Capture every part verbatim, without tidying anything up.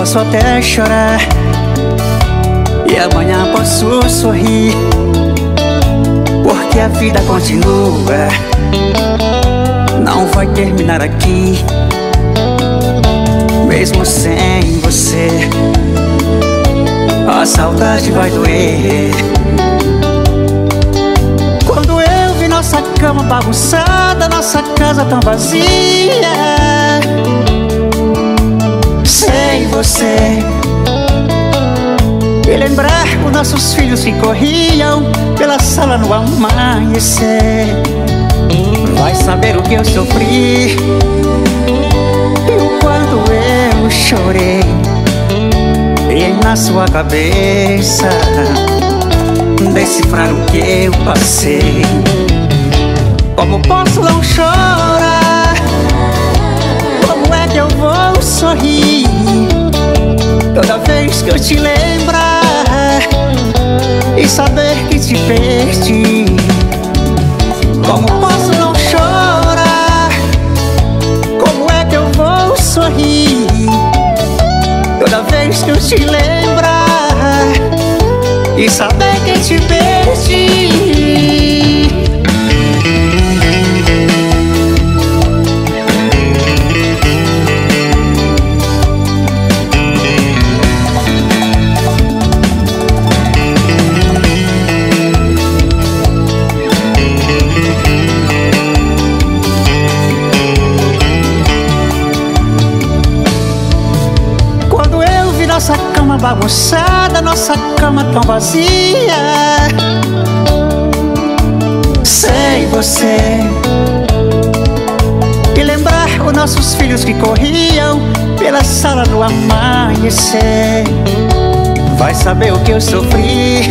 posso até chorar e amanhã posso sorrir, porque a vida continua, não vai terminar aqui. Mesmo sem você, a saudade vai doer. Quando eu vi nossa cama bagunçada, nossa casa tão vazia, sem você, e lembrar os nossos filhos que corriam pela sala no amanhecer, vai saber o que eu sofri e o quanto eu chorei. E na sua cabeça decifrar o que eu passei. Como posso não chorar? Como é que eu vou sorrir toda vez que eu te lembrar e saber que te perdi? Como posso não chorar? Como é que eu vou sorrir toda vez que eu te lembrar e saber que te perdi? Nossa cama bagunçada, nossa cama tão vazia, sem você, e lembrar os nossos filhos que corriam pela sala no amanhecer, vai saber o que eu sofri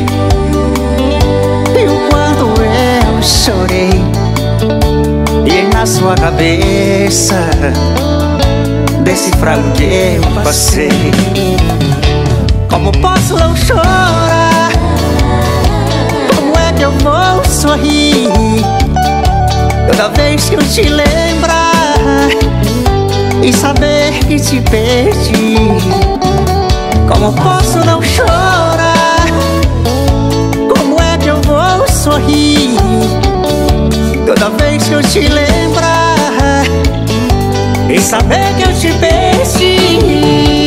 e o quanto eu chorei. E na sua cabeça decifrar o que eu passei. Como posso não chorar? Como é que eu vou sorrir toda vez que eu te lembrar e saber que te perdi? Como posso não chorar? Como é que eu vou sorrir toda vez que eu te lembrar e saber que eu te perdi?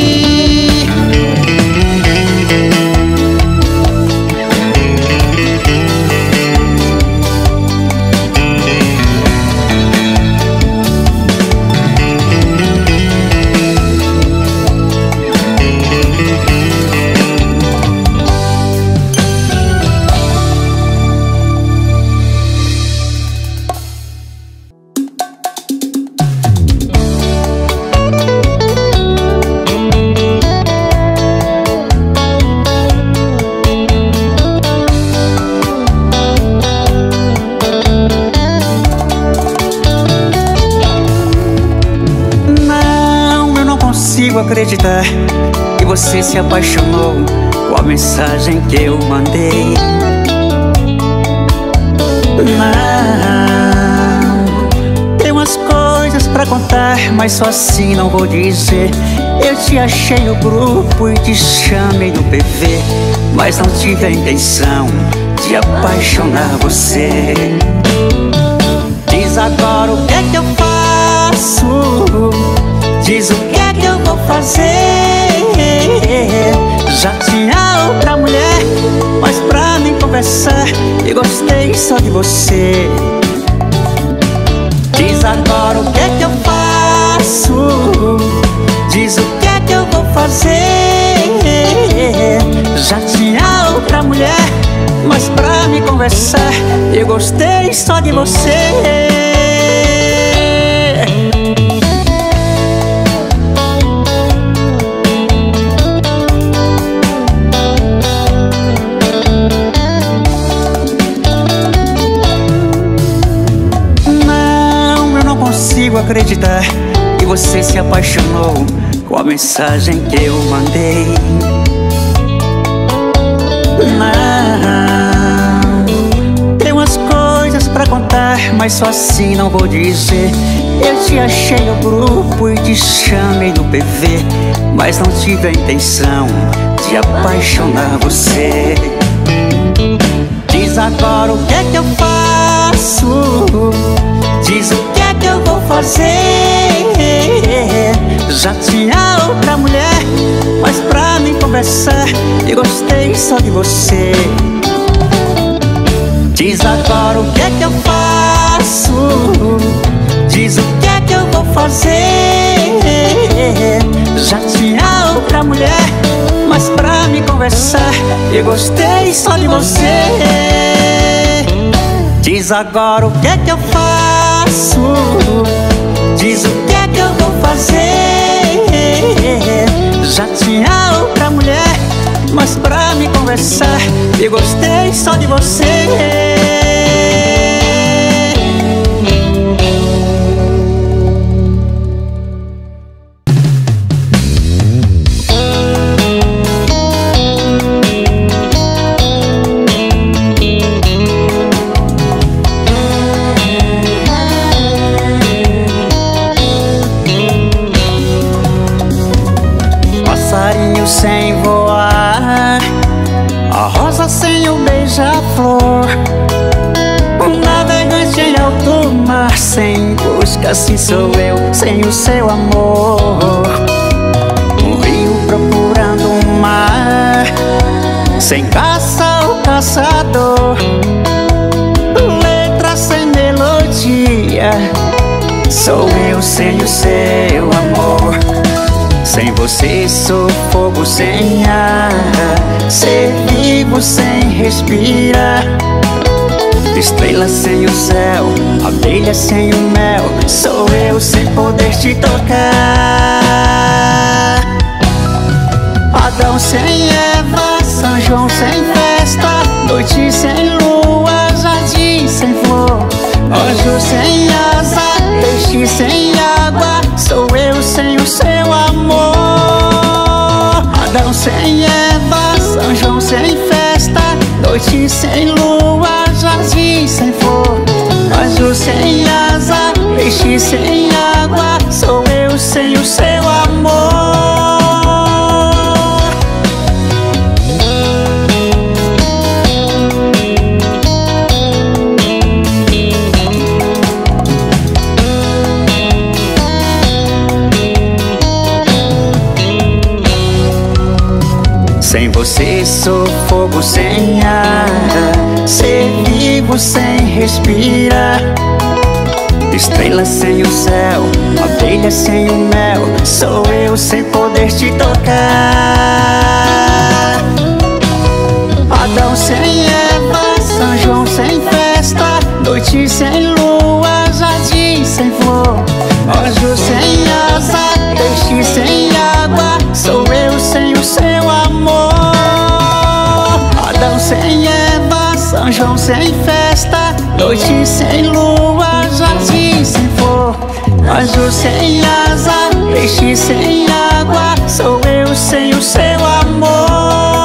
Acreditar que você se apaixonou com a mensagem que eu mandei. Não, tem umas coisas pra contar, mas só assim não vou dizer. Eu te achei no grupo e te chamei no P V, mas não tive a intenção de apaixonar você. Diz agora o que é que eu faço, diz o que é que eu vou fazer. Já tinha outra mulher, mas pra mim conversar eu gostei só de você. Diz agora o que é que eu faço, diz o que é que eu vou fazer. Já tinha outra mulher, mas pra me conversar eu gostei só de você. Acreditar que você se apaixonou com a mensagem que eu mandei. Não, tem umas coisas pra contar, mas só assim não vou dizer. Eu te achei no grupo e te chamei no P V, mas não tive a intenção de apaixonar você. Diz agora o que é que eu faço, diz o que é que eu vou fazer. Já tinha outra mulher, mas pra mim conversar eu gostei só de você. Diz agora o que é que eu faço, diz o que é que eu vou fazer. Já tinha outra mulher, mas pra me conversar eu gostei só de você. Diz agora o que é que eu faço, diz o que é que eu vou fazer. Já tinha outra mulher, mas pra me conversar eu gostei só de você. Passarinho sem voar, a rosa sem o beija-flor, um navegante em alto mar sem busca, assim sou eu sem o seu amor. Um rio procurando um mar, sem caça ou caçador, letra sem melodia, sou eu sem o seu amor. Sem você sou fogo sem ar, ser vivo sem respirar, estrela sem o céu, abelha sem o mel, sou eu sem poder te tocar. Adão sem Eva, São João sem festa, noite sem lua, jardim sem flor, anjo sem asa, peixe sem água, sou eu sem o seu amor. Adão sem Eva, São João sem festa, noite sem lua, jardim sem flor, anjo sem asa, peixe sem água, sou eu sem o seu amor. Sem você sou fogo sem ar, ser vivo sem respirar, estrela sem o céu, abelha sem o mel, sou eu sem poder te tocar. Adão sem Eva, São João sem festa, noite sem lua, jardim sem flor, anjo sem asa, peixe sem água, sou eu sem o seu amor. Adão sem Eva, São João sem festa, noite sem lua, jardim sem flor, anjo sem asa, peixe sem água, sou eu sem o seu amor.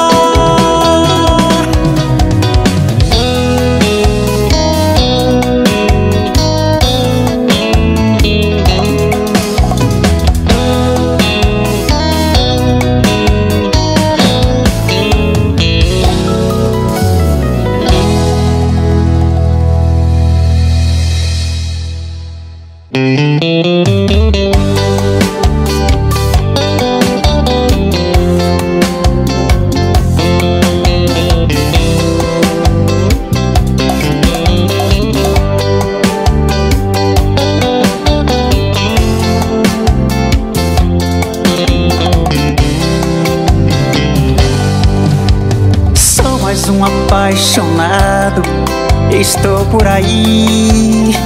Um apaixonado, estou por aí.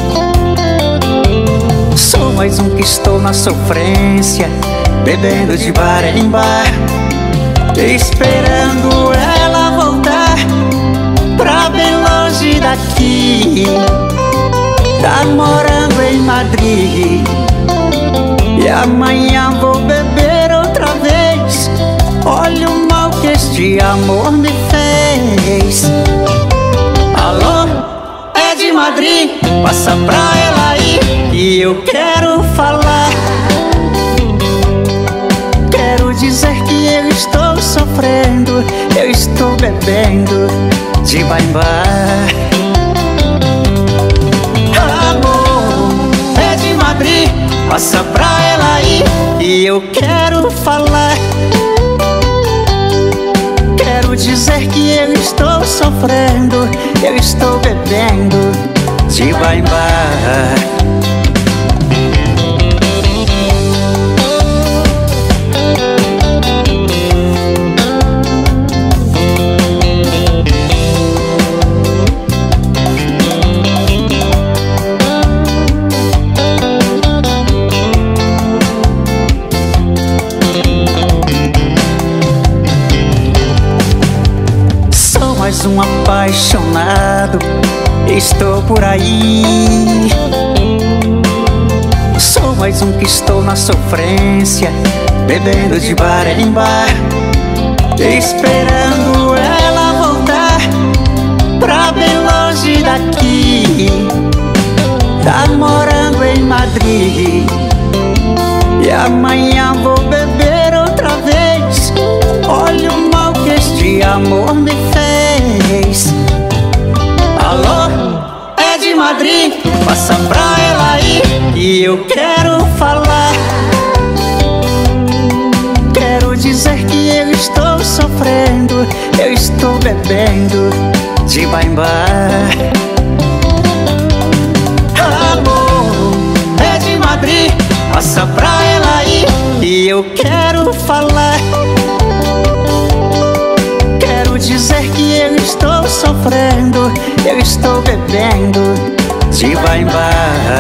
Sou mais um que estou na sofrência, bebendo de bar em bar, esperando ela voltar pra bem longe daqui. Tá morando em Madrid e amanhã vou beber outra vez. Olha o mal que este amor me fez. Alô, é de Madrid, passa pra ela aí, e eu quero falar. Quero estou bebendo de baimbá. Amor, é de Madrid, passa pra ela aí e eu quero falar. Quero dizer que eu estou sofrendo, eu estou bebendo de baimbá. Mais um apaixonado, estou por aí. Sou mais um que estou na sofrência, bebendo de bar em bar, esperando ela voltar pra bem longe daqui. Tá morando em Madrid e amanhã vou beber outra vez. Olha o mal que este amor me fez. Alô, é de Madrid, passa pra ela aí e eu quero falar. Quero dizer que eu estou sofrendo, eu estou bebendo de baimbá. Amor, é de Madrid, passa pra ela aí e eu quero falar. Dizer que eu estou sofrendo, eu estou bebendo de baimbá.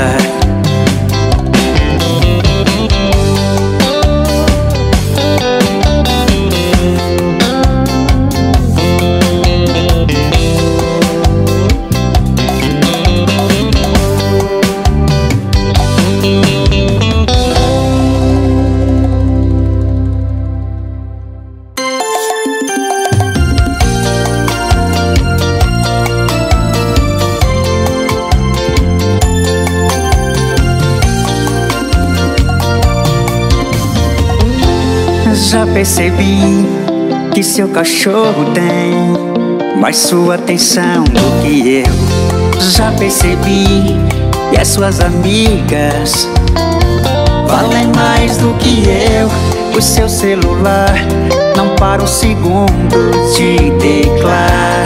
Já percebi que seu cachorro tem mais sua atenção do que eu. Já percebi que as suas amigas valem mais do que eu. O seu celular não para um segundo de teclar,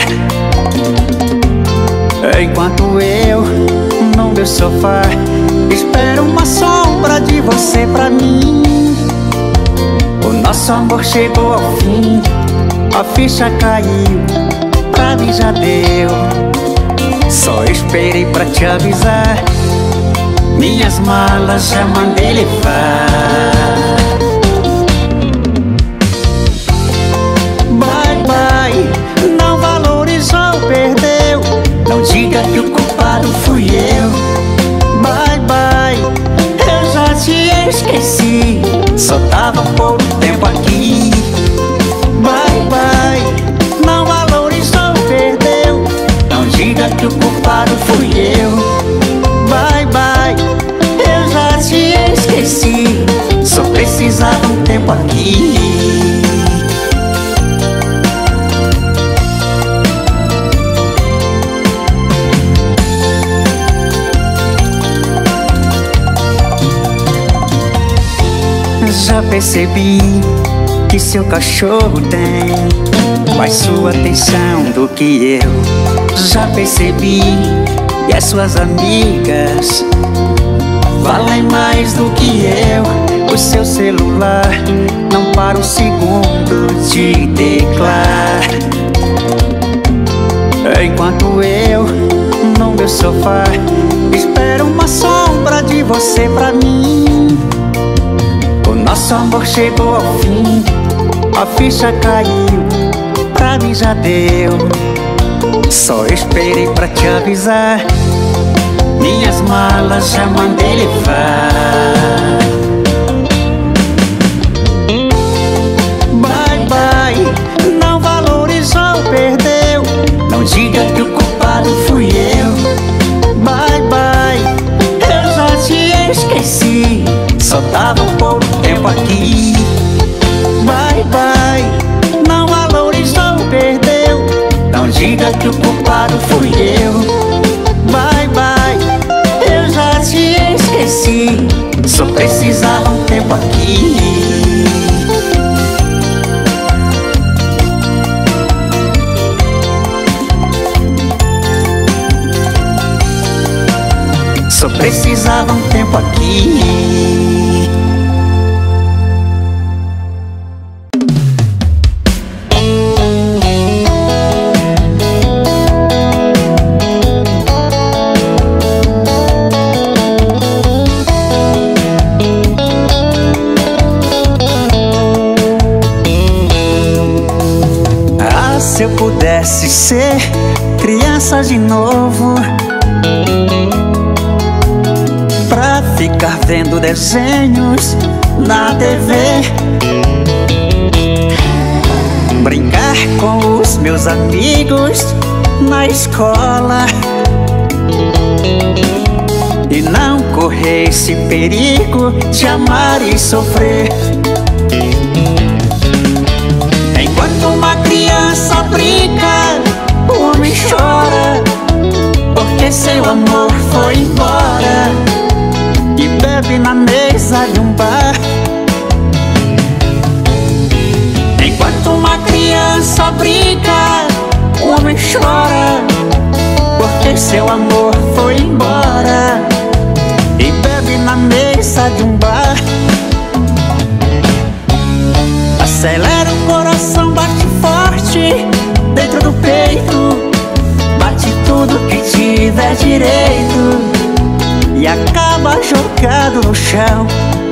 enquanto eu, no meu sofá, espero uma sombra de você pra mim. O nosso amor chegou ao fim, a ficha caiu, pra mim já deu. Só esperei pra te avisar, minhas malas já mandei levar. Bye bye, não valorizou, perdeu. Não diga que o culpado fui eu. Bye bye, eu já te esqueci, só tava por um tempo aqui. Bye bye, não valorizou, perdeu. Não diga que o culpado fui eu. Bye bye, eu já te esqueci, só precisava um tempo aqui. Já percebi que seu cachorro tem mais sua atenção do que eu. Já percebi que as suas amigas valem mais do que eu. O seu celular não para um segundo de teclar, enquanto eu, no meu sofá, espero uma sombra de você pra mim. O nosso amor chegou ao fim, a ficha caiu, pra mim já deu. Só esperei pra te avisar, minhas malas já mandei levar. Bye bye, não valorizou, perdeu. Não diga que o culpado fui eu. Bye bye, eu já te esqueci, só tava por um tempo aqui. Bye bye, não valorizou, perdeu. que o culpado fui eu. Bye, bye, eu já te esqueci. Só precisava um tempo aqui. Só precisava um tempo aqui. Ah, se eu pudesse ser criança de novo, pra ficar vendo desenhos na T V, brincar com os meus amigos na escola e não correr esse perigo de amar e sofrer. Enquanto uma criança brinca, o homem chora, porque seu amor foi embora e bebe na mesa de um bar. Enquanto uma criança brinca, o homem chora, porque seu amor foi embora e bebe na mesa de um bar. Acelera o coração, bate forte dentro do peito, bate tudo que tiver direito e acaba jogado no chão.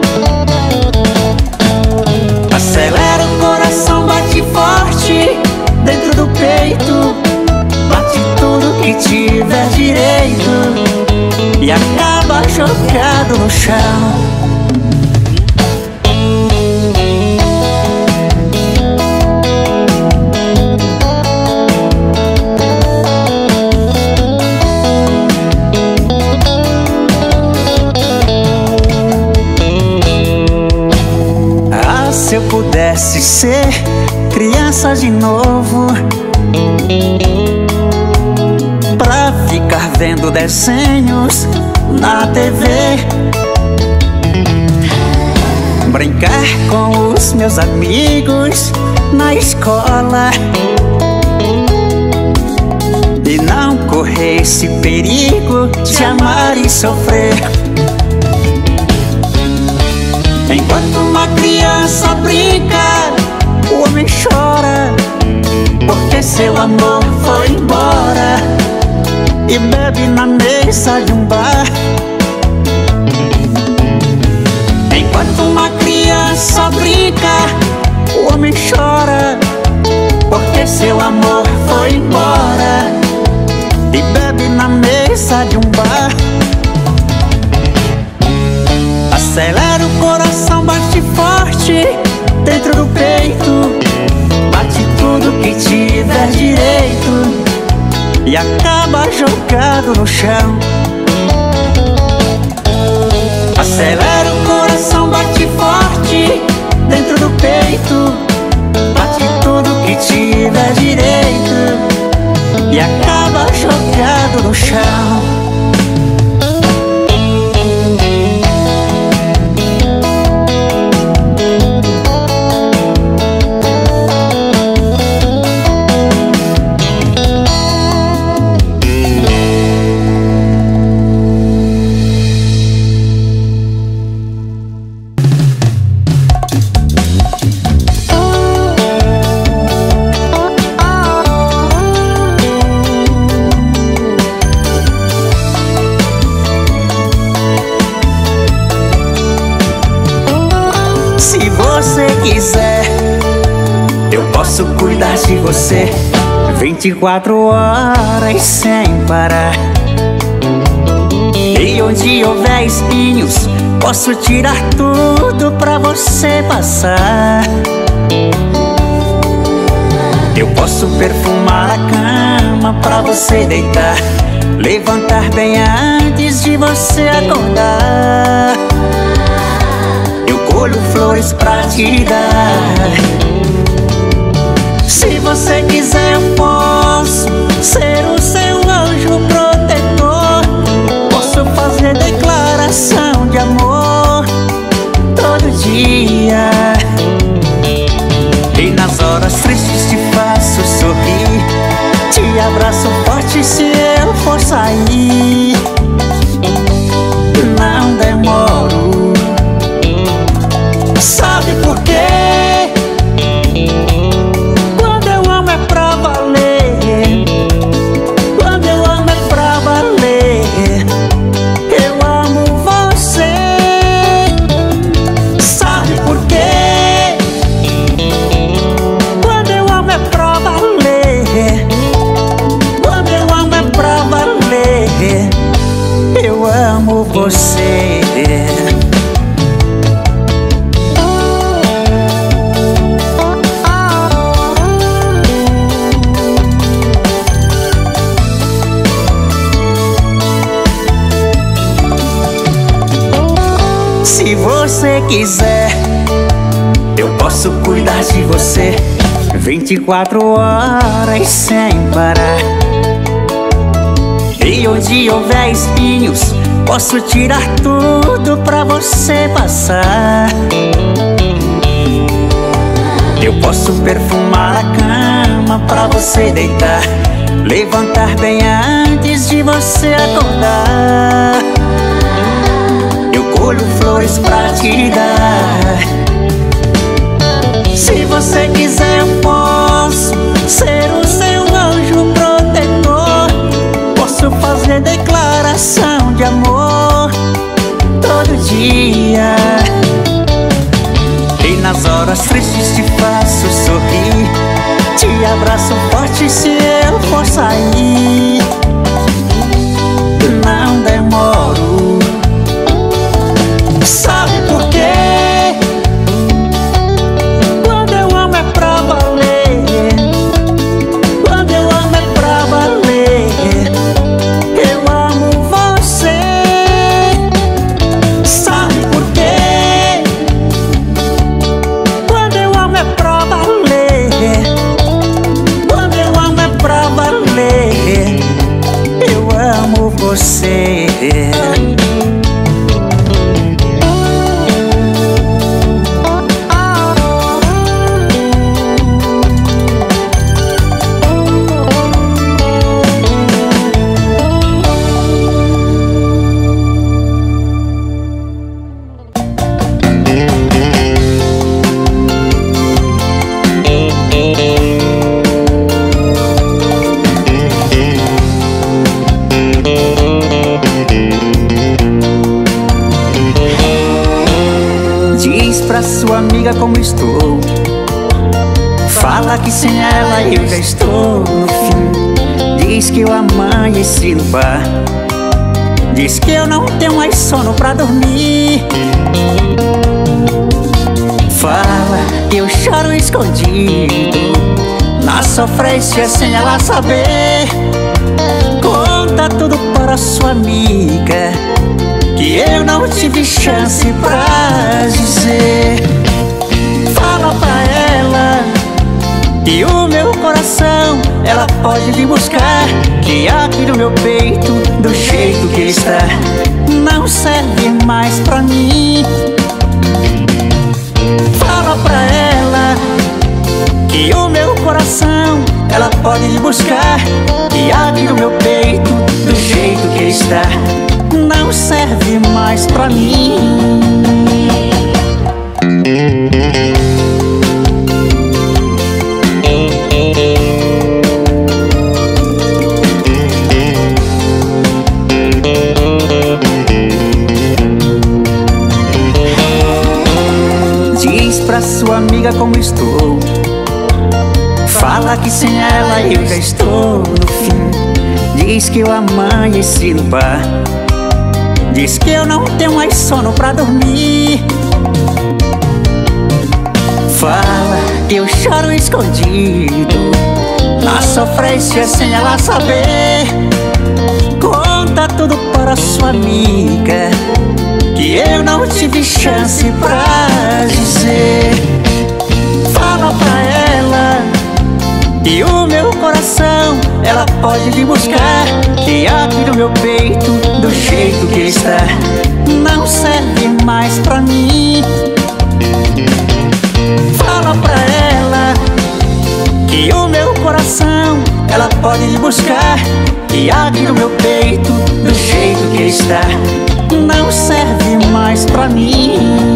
Acelera o coração, bate forte dentro do peito, bate tudo que tiver direito e acaba jogado no chão. Se eu pudesse ser criança de novo, pra ficar vendo desenhos na T V, brincar com os meus amigos na escola e não correr esse perigo de amar e sofrer. Enquanto uma criança brinca, o homem chora, porque seu amor foi embora e bebe na mesa de um bar. Enquanto uma criança brinca, o homem chora, porque seu amor foi embora e bebe na mesa de um bar. Acelera o coração, bate forte dentro do peito, bate tudo que tiver direito e acaba jogado no chão. Acelera o coração, bate forte dentro do peito, bate tudo que tiver direito e acaba jogado no chão. Se você quiser, eu posso cuidar de você vinte e quatro horas sem parar. E onde houver espinhos, posso tirar tudo pra você passar. Eu posso perfumar a cama pra você deitar, levantar bem antes de você acordar. Eu colho flores pra te dar. Se você quiser eu posso ser o seu anjo protetor. Posso fazer declaração de amor todo dia, e nas horas tristes te faço sorrir. Te abraço forte se eu for sair. Não demoro. Sabe por quê? Quando eu amo é pra valer. Quando eu amo é pra valer. Eu amo você. Sabe por quê? Quando eu amo é pra valer. Quando eu amo é pra valer. Eu amo você. Se você quiser, eu posso cuidar de você vinte e quatro horas sem parar. E onde houver espinhos, posso tirar tudo pra você passar. Eu posso perfumar a cama pra você deitar, levantar bem antes de você acordar. Eu colho flores pra te dar. Se você quiser eu posso ser o seu anjo protetor. Posso fazer declaração de amor todo dia, e nas horas tristes te faço sorrir. Te abraço forte se eu for sair. Não demoro. Sabe por quê? Quando eu amo é pra valer. Quando eu amo é pra valer. Eu amo você. Sabe por quê? Quando eu amo é pra valer. Quando eu amo é pra valer. Eu amo você. Diz pra sua amiga como estou. Fala que sem ela eu já estou no fim. Diz que eu amanheci no bar. Diz que eu não tenho mais sono pra dormir. Fala que eu choro escondido na sofrência sem ela saber. Conta tudo para sua amiga que eu não tive chance pra dizer. Fala pra ela que o meu coração ela pode vir buscar, que aqui no meu peito, do jeito que está, não serve mais pra mim. Fala pra ela que o meu coração ela pode vir buscar, que aqui no meu peito, do jeito que está, não serve mais pra mim. Diz pra sua amiga como estou. Fala que sem ela eu já estou no fim. Diz que eu amanheci no bar. Diz que eu não tenho mais sono pra dormir. Fala que eu choro escondido na sofrência sem ela saber. Conta tudo para sua amiga que eu não tive chance pra dizer. Fala pra ela que o meu coração ela pode vir buscar, que aqui no meu peito, do jeito que está, não serve mais pra mim. Fala pra ela que o meu coração ela pode vir buscar, que aqui no meu peito, do jeito que está, não serve mais pra mim.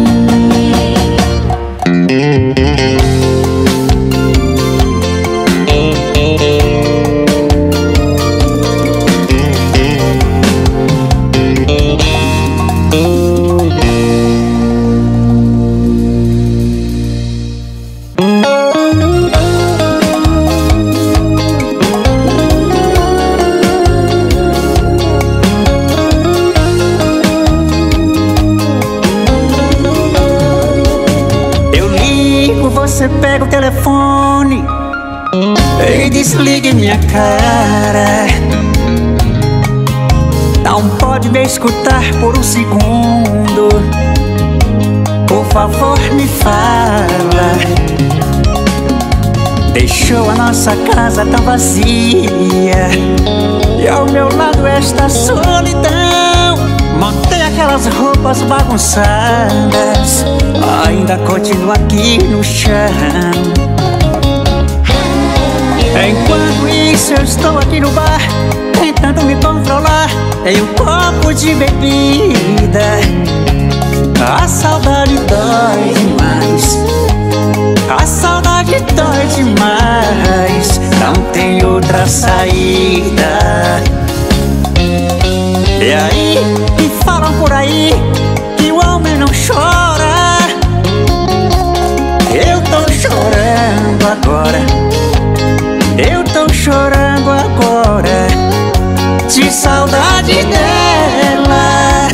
Você pega o telefone e desliga minha cara. Não pode me escutar por um segundo, por favor me fala. Deixou a nossa casa tão vazia e ao meu lado esta solidão. Montei aquelas roupas bagunçadas, ainda continuo aqui no chão. Enquanto isso eu estou aqui no bar, tentando me controlar em um copo de bebida. A saudade dói demais, a saudade dói demais, não tem outra saída. E aí, me falam por aí que o homem não chora. Eu tô chorando agora, eu tô chorando agora, de saudade dela.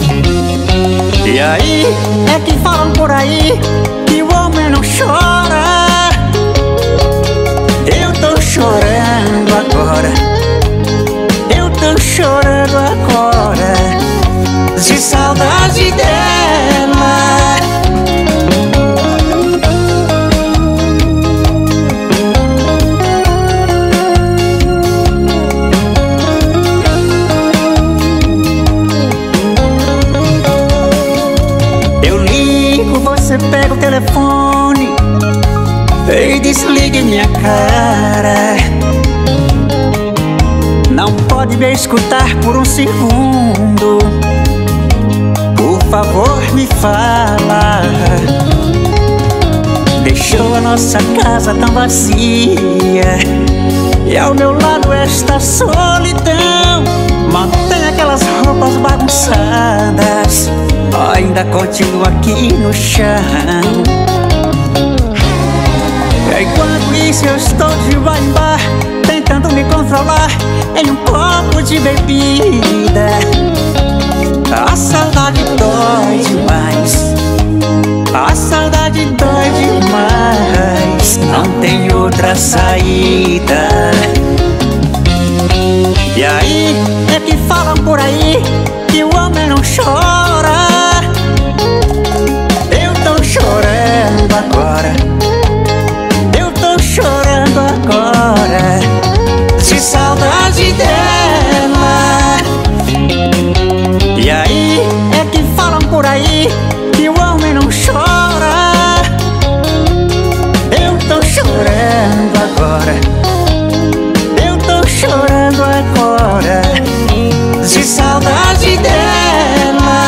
E aí, é que falam por aí que o homem não chora. Eu tô chorando agora, eu tô chorando agora, de saudade dela. Eu ligo, você pega o telefone e desliga minha cara. Não pode me escutar por um segundo, por favor me fala. Deixou a nossa casa tão vazia e ao meu lado esta solidão. Mantém aquelas roupas bagunçadas, ainda continuo aqui no chão. Enquanto isso eu estou de bar em bar, tentando me controlar em um copo de bebida. A saudade dói demais, a saudade dói demais, não tem outra saída. E aí, é que falam por aí que o homem não chora. Eu tô chorando agora, eu tô chorando agora, de saudade dela. E aí, é que falam por aí que o homem não chora. Eu tô chorando agora, eu tô chorando agora, de saudade dela.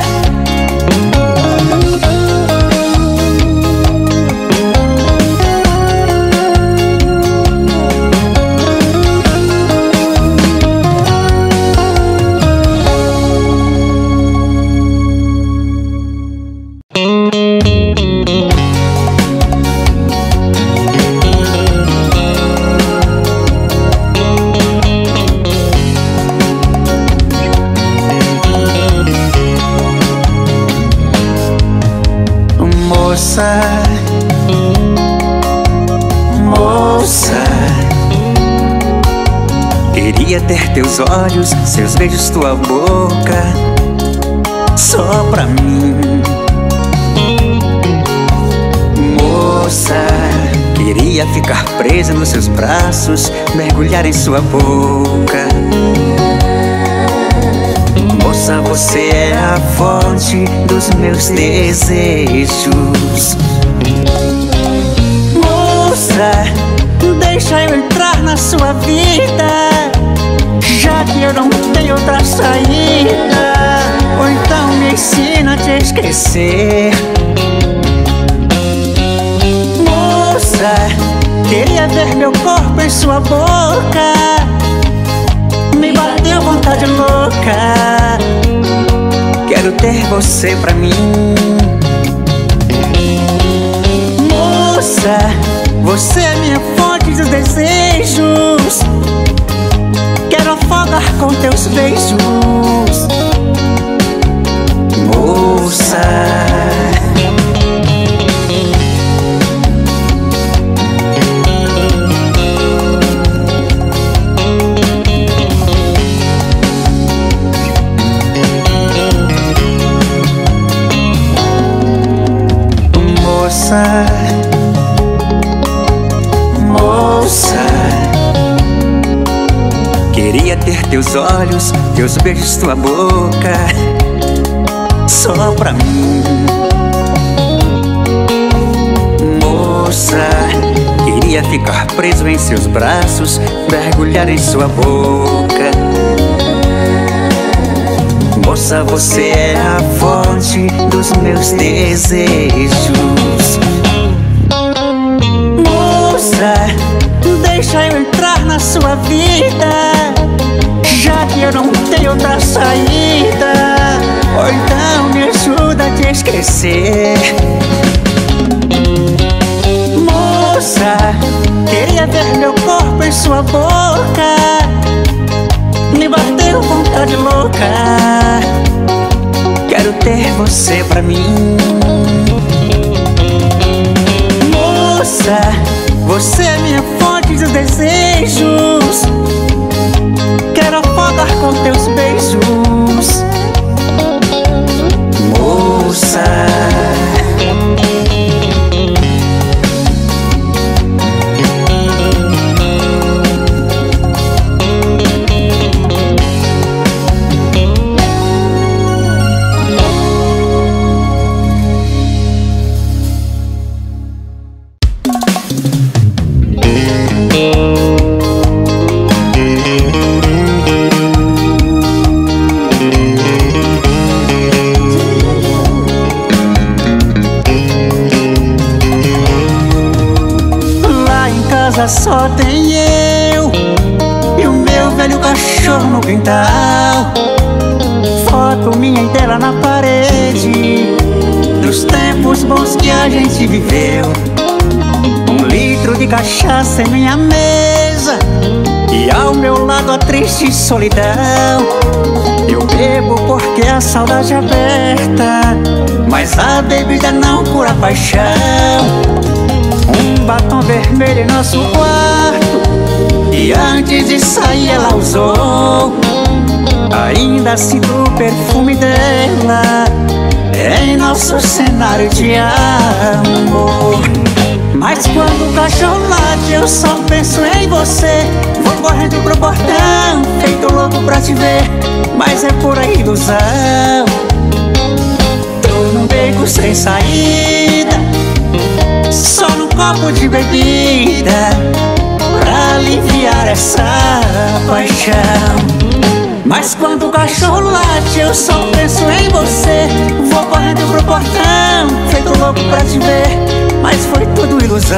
Moça, moça, queria ter teus olhos, seus beijos, tua boca, só pra mim. Moça, queria Queria ficar presa nos seus braços, mergulhar em sua boca. Moça, você é a fonte dos meus desejos. Moça, deixa eu entrar na sua vida, já que eu não tenho outra saída. Ou então me ensina a te esquecer. Moça, queria ver meu corpo em sua boca, me bateu vontade louca. Quero ter você pra mim. Moça, você é minha fonte dos desejos. Quero afogar com teus beijos. Moça, moça, moça, queria ter teus olhos, teus beijos, tua boca, só pra mim. Moça, queria ficar preso em seus braços, mergulhar em sua boca. Moça, você é a fonte dos meus desejos. Moça, deixa eu entrar na sua vida, já que eu não tenho outra saída. Ou então me ajuda a te esquecer. Moça, queria ver meu corpo em sua boca, me bateu vontade louca. Quero ter você pra mim. Moça, você é minha fonte dos desejos. Quero afogar com teus beijos. Moça, só tem eu e o meu velho cachorro no quintal. Foto minha e dela na parede, dos tempos bons que a gente viveu. Um litro de cachaça em minha mesa e ao meu lado a triste solidão. Eu bebo porque a saudade é aberta, mas a bebida não cura a paixão. Um batom vermelho em nosso quarto, e antes de sair ela usou. Ainda sinto o perfume dela em nosso cenário de amor. Mas quando o cachorro late eu só penso em você. Vou correndo pro portão, feito louco pra te ver, mas é pura ilusão. Tô num beco sem saída, só num copo de bebida, pra aliviar essa paixão. Mas quando o cachorro late eu só penso em você. Vou correndo pro portão, feito louco pra te ver, mas foi tudo ilusão.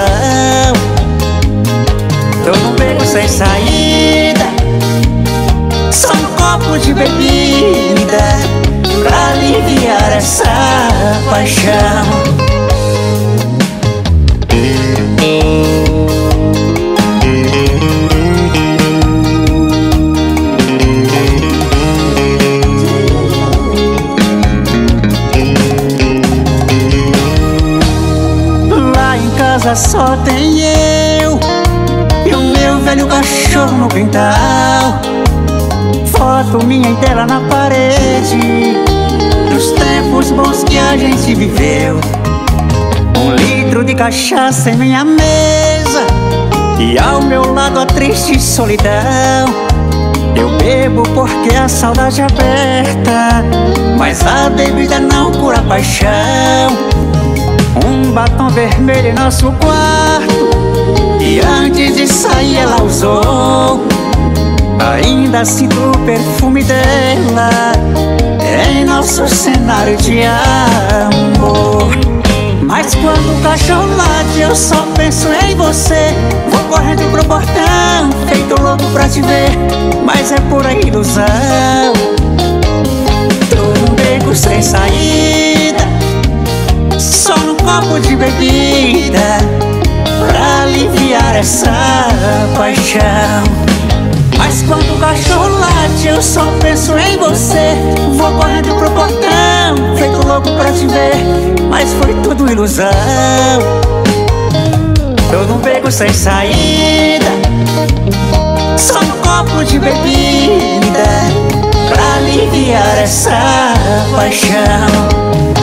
Tô num beco sem saída, só um copo de bebida, pra aliviar essa paixão. Só tem eu e o meu velho cachorro no quintal. Foto minha e dela na parede, dos tempos bons que a gente viveu. Um litro de cachaça em minha mesa e ao meu lado a triste solidão. Eu bebo porque a saudade é aberta, mas a bebida não cura a paixão. Um batom vermelho em nosso quarto, e antes de sair ela usou. Ainda sinto o perfume dela em nosso cenário de amor. Mas quando o cachorro late eu só penso em você. Vou correndo pro portão, feito louco pra te ver, mas é pura ilusão. Tô num beco sem saída, só num copo de bebida, pra aliviar essa paixão. Mas quando o cachorro late eu só penso em você. Vou correndo pro portão, feito louco pra te ver, mas foi tudo ilusão. Tô num beco sem saída, só num copo de bebida, pra aliviar essa paixão.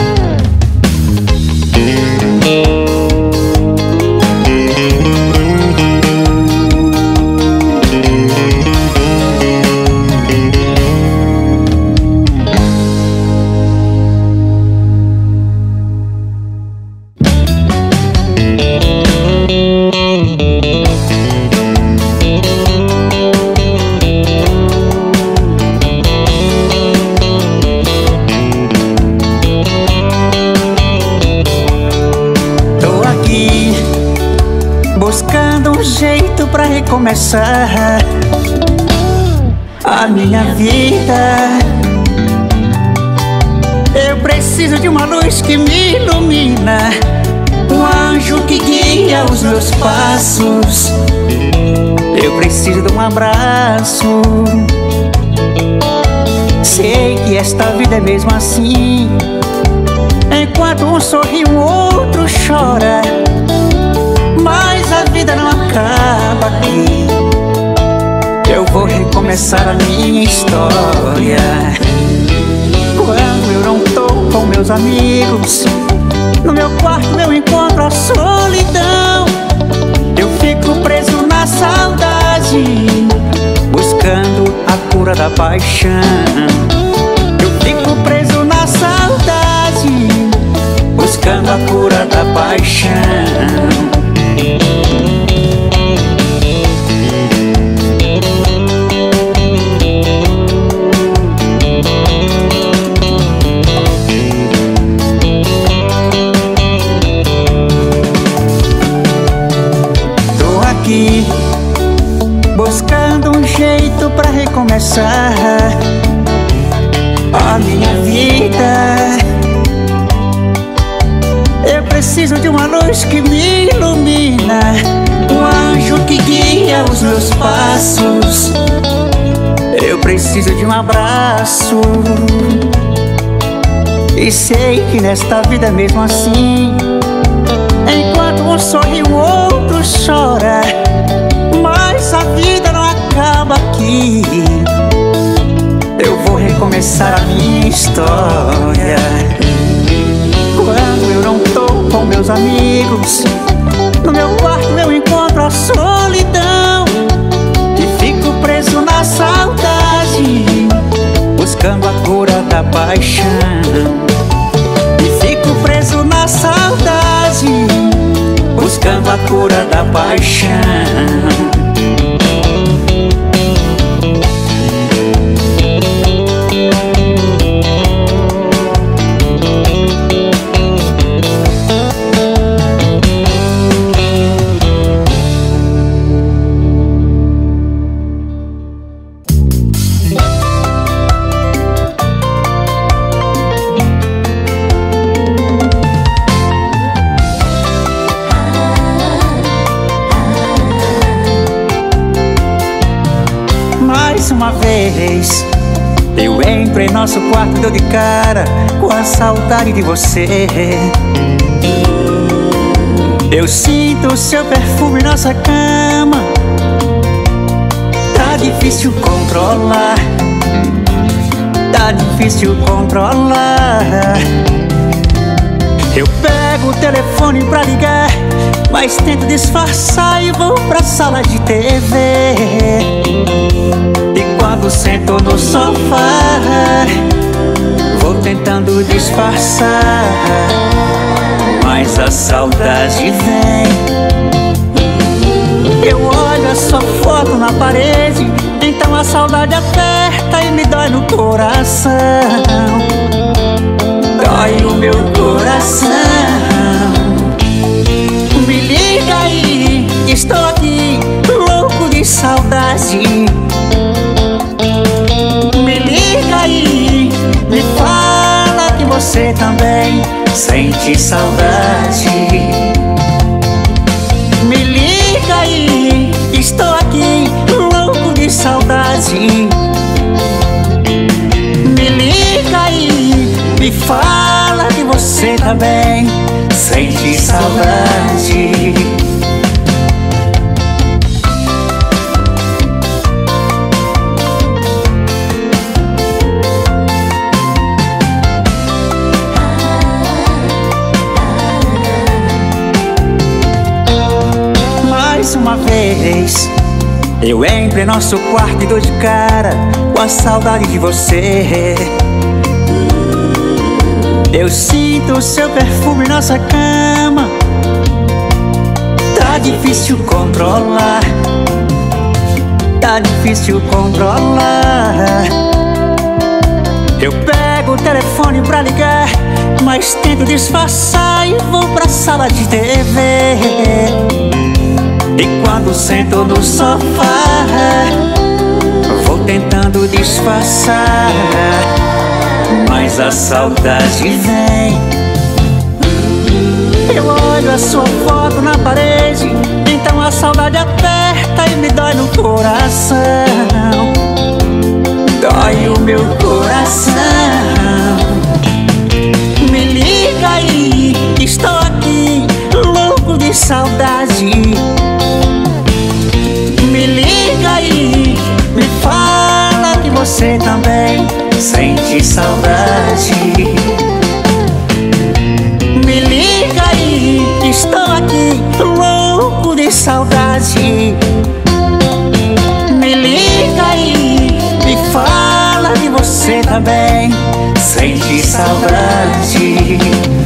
Buscando um jeito pra recomeçar a minha vida. Eu preciso de uma luz que me ilumina, um anjo que guia os meus passos. Eu preciso de um abraço. Sei que esta vida é mesmo assim, enquanto um sorri, o outro chora, mas a vida não acaba aqui. Eu vou recomeçar a minha história. Quando eu não tô com meus amigos, no meu quarto eu encontro a solidão. Eu fico preso na saudade, buscando a cura da paixão. Eu fico preso na saudade, buscando a cura da paixão. Buscando um jeito pra recomeçar a minha vida. Eu preciso de uma luz que me ilumina, um anjo que guia os meus passos. Eu preciso de um abraço, e sei que nesta vida é mesmo assim, enquanto um sorri, o outro chora, mas a vida não acaba aqui. Eu vou recomeçar a minha história. Quando eu não tô com meus amigos, no meu quarto eu encontro a solidão, e fico preso na saudade, buscando a cura da paixão. E fico preso na saudade, buscando a cura da paixão. Mais uma vez eu entro em nosso quarto e dou de cara com a saudade de você. Eu sinto o seu perfume em nossa cama, tá difícil controlar, tá difícil controlar. Eu pego o telefone pra ligar, mas tento disfarçar e vou pra sala de T V. E quando sento no sofá, vou tentando disfarçar, mas a saudade vem. Eu olho a sua foto na parede, então a saudade aperta e me dói no coração. Dói o meu coração. Me liga aí, estou aqui, louco de saudade. Me liga aí, me fala que você também sente saudade. Me liga aí, estou aqui, louco de saudade. Me liga aí, me fala que você também sente saudade. Mais uma vez eu entro em nosso quarto e dou de cara com a saudade de você. Eu sinto o seu perfume em nossa cama. Tá difícil controlar, tá difícil controlar. Eu pego o telefone pra ligar, mas tento disfarçar e vou pra sala de T V. E quando sento no sofá, vou tentando disfarçar, mas a saudade vem. Eu olho a sua foto na parede, então a saudade aperta e me dói no coração. Dói o meu coração. Me liga aí, estou aqui, louco de saudade. Me liga aí, me fala que você também sente saudade. Me liga aí, estou aqui, louco de saudade. Me liga aí, me fala que você também sente saudade.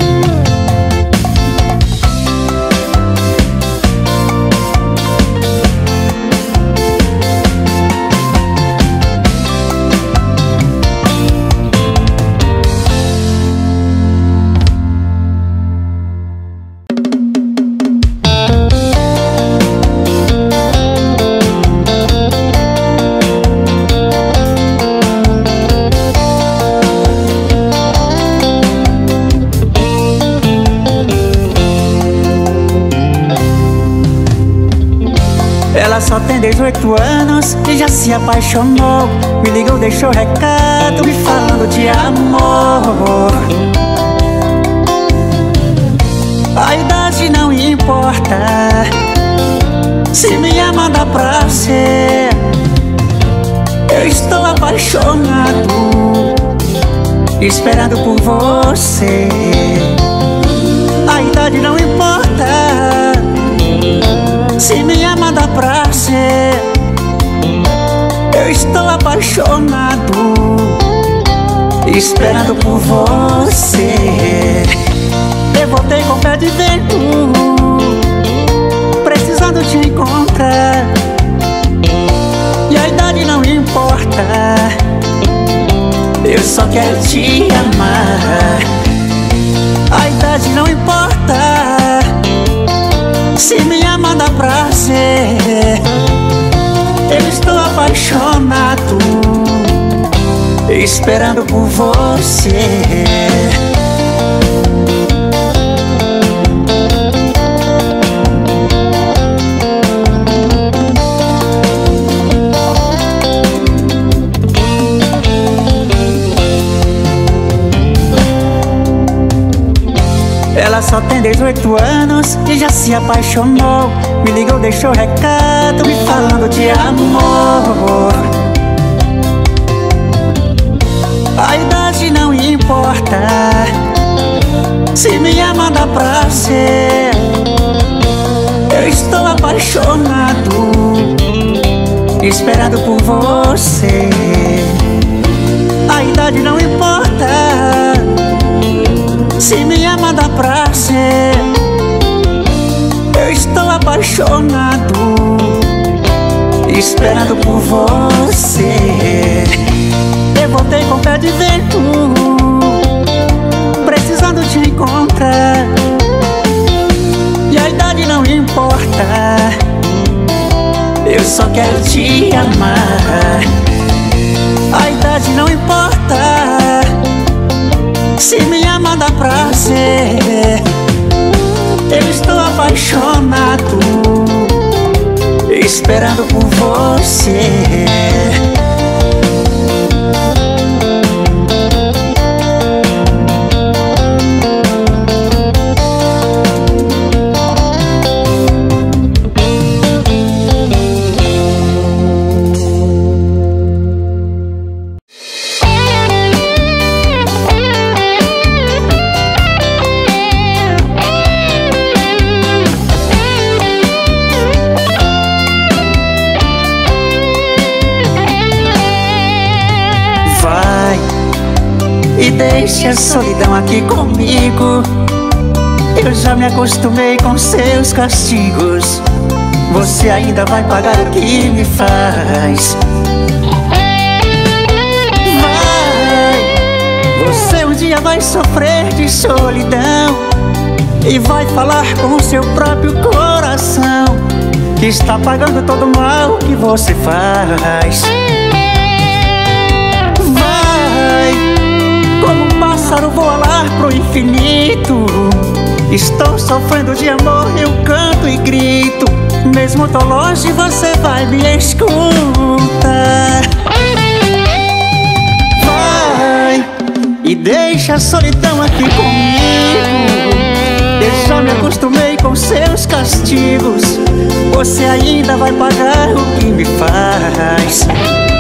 Ela só tem dezoito anos e já se apaixonou. Me ligou, deixou recado me falando de amor. A idade não importa, se me ama dá pra ser. Eu estou apaixonado, esperando por você. A idade não importa, se me ama dá pra ser. Eu estou apaixonado, esperando por você. Eu voltei com pé de vento, precisando te encontrar. E a idade não importa, eu só quero te amar. A idade não importa, se me ama dá prazer. Eu estou apaixonado, esperando por você. Ela só tem dezoito anos e já se apaixonou. Me ligou, deixou recado me falando de amor. A idade não importa, se me ama dá pra ser. apaixonado, esperando por você. A idade não importa, se me ama dá pra ser. Eu estou apaixonado, esperando por você. Eu voltei com pé de vento, precisando te encontrar. E a idade não importa, eu só quero te amar. A idade não importa, se me ama dá prazer. Eu estou apaixonado, esperando por você. E deixe a solidão aqui comigo. Eu já me acostumei com seus castigos. Você ainda vai pagar o que me faz. Vai, você um dia vai sofrer de solidão e vai falar com o seu próprio coração que está pagando todo o mal que você faz. Como um pássaro voa lá pro infinito. Estou sofrendo de amor, eu canto e grito. Mesmo tô longe, você vai me escutar. Vai e deixa a solidão aqui comigo. Eu já me acostumei com seus castigos. Você ainda vai pagar o que me faz.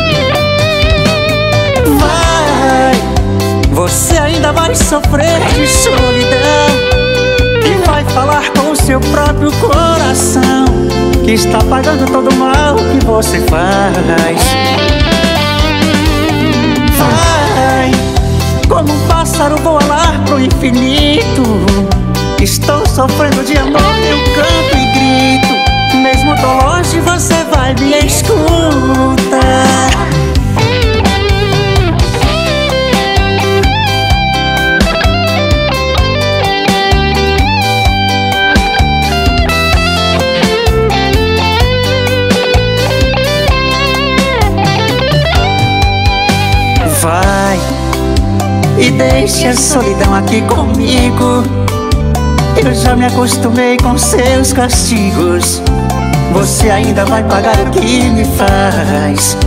Você ainda vai sofrer de solidão e vai falar com o seu próprio coração que está pagando todo o mal que você faz. Vai, como um pássaro voa lá pro infinito. Estou sofrendo de amor, eu canto e grito. Mesmo tô longe, você vai me escutar. Vai e deixe a solidão aqui comigo. Eu já me acostumei com seus castigos. Você ainda vai pagar o que me faz.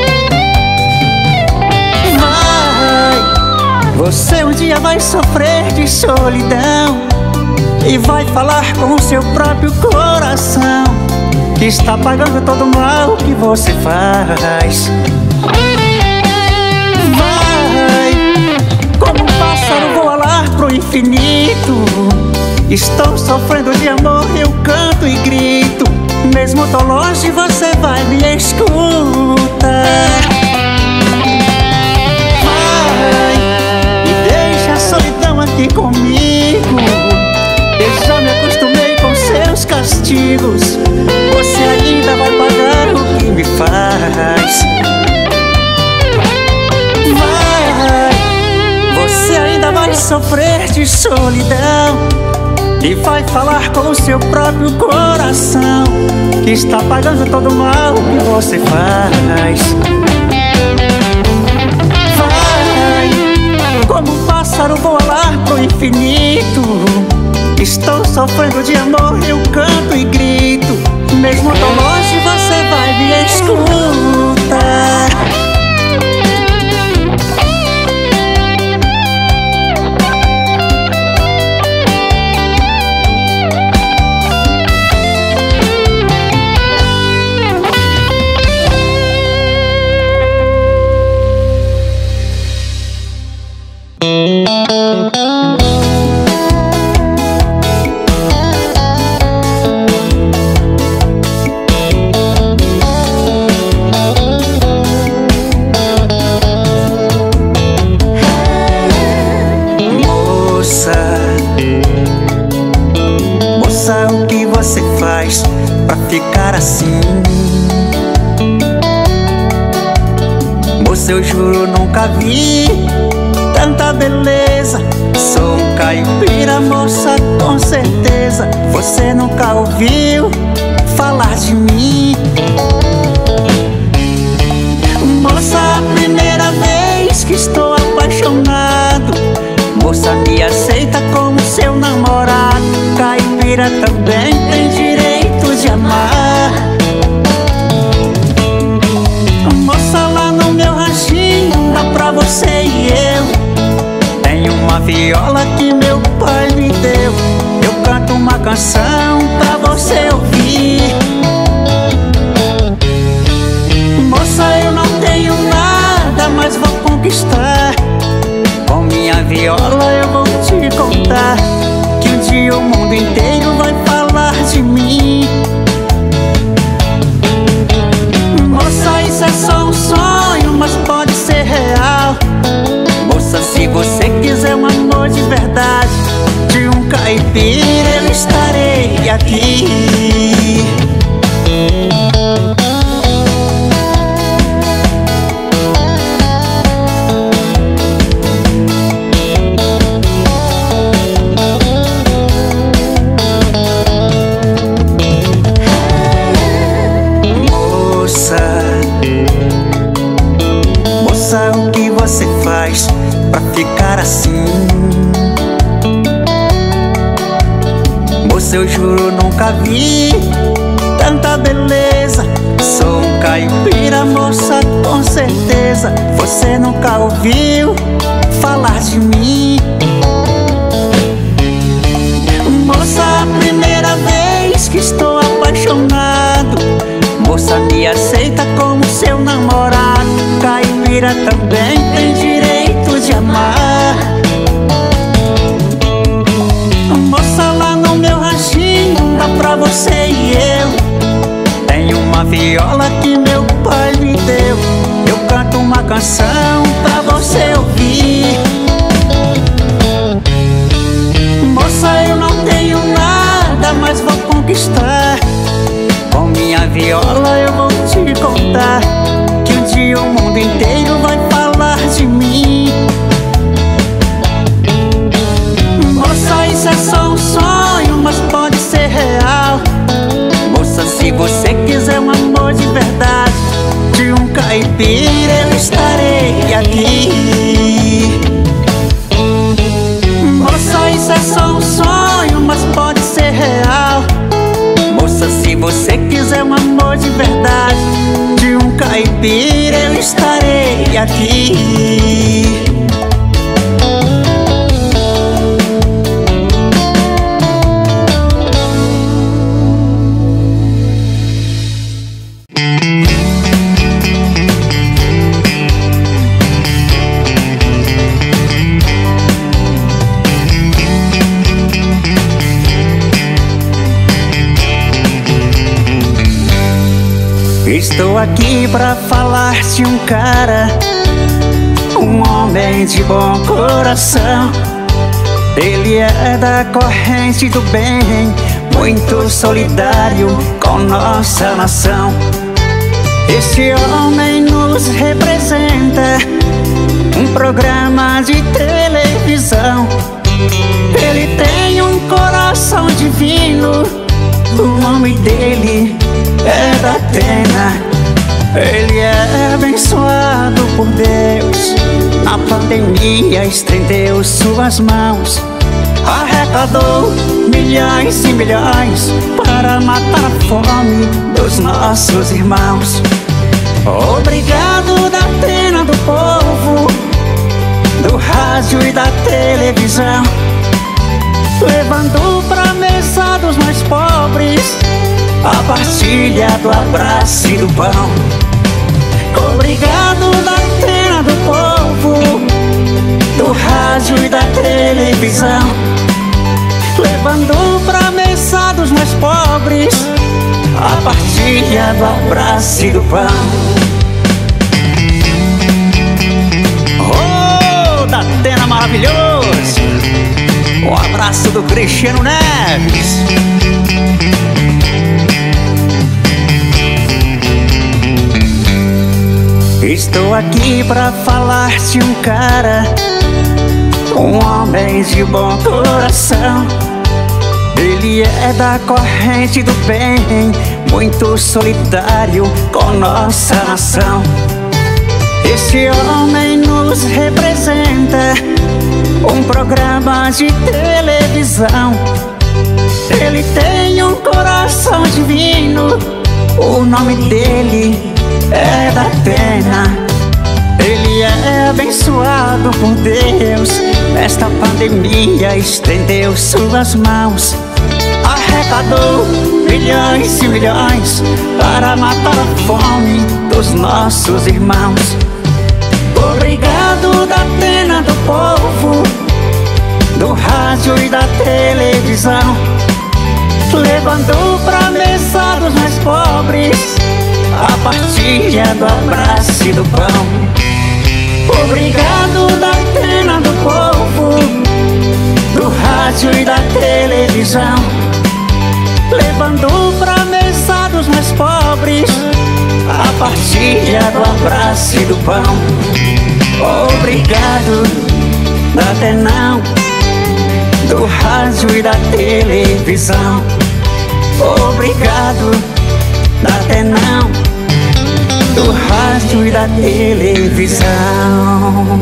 Vai, você um dia vai sofrer de solidão e vai falar com o seu próprio coração que está pagando todo o mal que você faz. Como um pássaro voa lá pro infinito. Estou sofrendo de amor, eu canto e grito. Mesmo tô longe, você vai me escutar. Vai e deixa a solidão aqui comigo. Eu já me acostumei com seus castigos. Você ainda vai pagar o que me faz. Você ainda vai sofrer de solidão e vai falar com o seu próprio coração que está pagando todo o mal que você faz. Vai, como um pássaro voa lá pro infinito. Estou sofrendo de amor, eu canto e grito. Mesmo tô longe, você vai me escutar. assim. Moça, eu juro, nunca vi tanta beleza. Sou um caipira, moça, com certeza você nunca ouviu falar de mim. Moça, a primeira vez que estou apaixonado. Moça, me aceita como seu namorado. Caipira também tem direito de amar. Moça, lá no meu ranchinho dá pra você e eu. Tenho uma viola que meu pai me deu. Eu canto uma canção pra você ouvir. Moça, eu não tenho nada, mas vou conquistar. Com minha viola eu vou te contar que um dia o mundo inteiro vai falar de mim. Moça, isso é só um sonho, mas pode ser real. Moça, se você quiser um amor de verdade, de um caipira eu estarei aqui. Moça, o que você faz pra ficar assim? Moça, eu juro, nunca vi tanta beleza. Sou um caipira, moça, com certeza você nunca ouviu falar de mim. Moça, a primeira vez que estou apaixonado. Moça, me aceita como seu namorado. Caipira também tem direito de amar. Moça, lá no meu ranchinho dá pra você e eu. Tenho uma viola que meu pai me deu. Eu canto uma canção pra você ouvir. Moça, eu não tenho nada, mas vou conquistar. Com minha viola eu vou te contar que um dia o mundo inteiro vai falar de mim. Moça, isso é só um sonho, mas pode ser real. Moça, se você quiser um amor de verdade, de um caipira eu estarei aqui. Moça, isso é só um sonho, mas pode ser real. Moça, se você quiser um amor de verdade, de um caipira eu estarei aqui. Estou aqui pra falar de um cara, um homem de bom coração. Ele é da corrente do bem, muito solidário com nossa nação. Este homem nos representa, um programa de televisão. Ele tem um coração divino, o nome dele é Datena. Ele é abençoado por Deus. Na pandemia estendeu suas mãos, arrecadou milhões e milhões para matar a fome dos nossos irmãos. Obrigado, Datena do povo, do rádio e da televisão, levando pra mesa dos mais pobres a partilha do abraço e do pão. Obrigado, Datena do povo, do rádio e da televisão, levando pra mesa dos mais pobres a partilha do abraço e do pão. Oh, Datena maravilhoso! Um abraço do Cristiano Neves. Estou aqui pra falar de um cara, um homem de bom coração. Ele é da corrente do bem, muito solidário com nossa nação. Esse homem nos representa, um programa de televisão. Ele tem um coração divino, o nome dele é Datena. Ele é abençoado por Deus, nesta pandemia estendeu suas mãos. Arrecadou milhões e milhões para matar a fome dos nossos irmãos. Obrigado, Datena do povo, do rádio e da televisão, levando pra mesa dos mais pobres a partilha do abraço e do pão. Obrigado, Datena do povo, do rádio e da televisão, levando pra mesa dos mais pobres a partilha do abraço e do pão. Obrigado, Datenão, do rádio e da televisão. Obrigado, Datenão, do rádio e da televisão.